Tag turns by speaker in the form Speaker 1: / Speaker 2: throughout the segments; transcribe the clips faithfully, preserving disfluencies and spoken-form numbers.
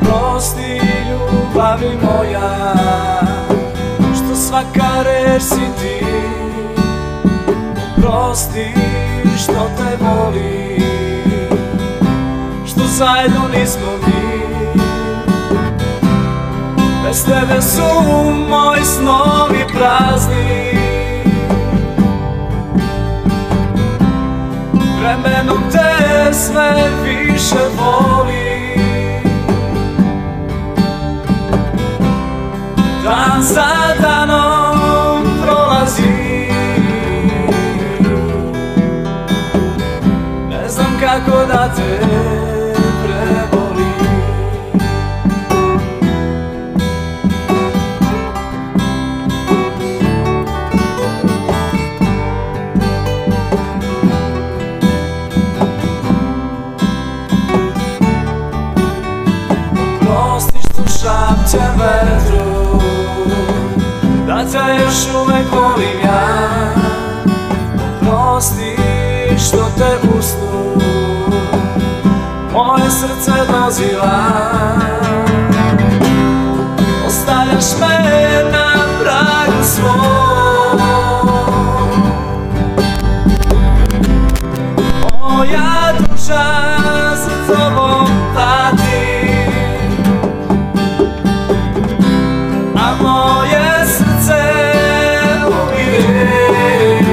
Speaker 1: Prosti ljubavi moja, što svaka reč si ti. Prosti što te volim, što zajedno nismo mi. Bez tebe su moji snovi prazni. Vremenom te sve više volim. Dan za danom prolazi, ne znam kako da te prebolim. Prosti što šapćem vetru, da te još uvek volim ja. Prosti što te usnu moje srce doziva. Ostavljaš me na pragu svom, moja duša za tobom pati, a moje srce umire.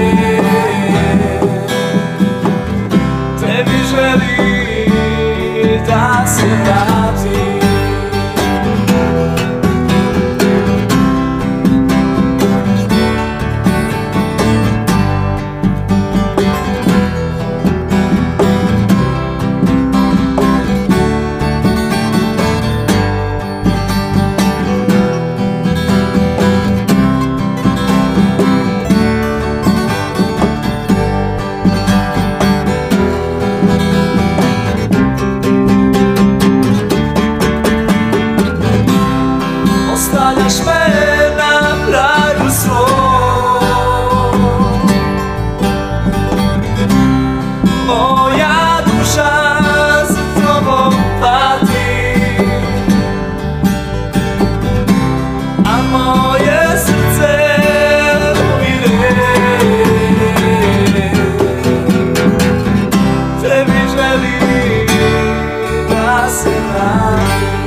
Speaker 1: Tebi želi da se vrati. Ostavljaš me na pragu svom, moja duša za tobom pati, a moje srce umire. Tebi želi da se vrati.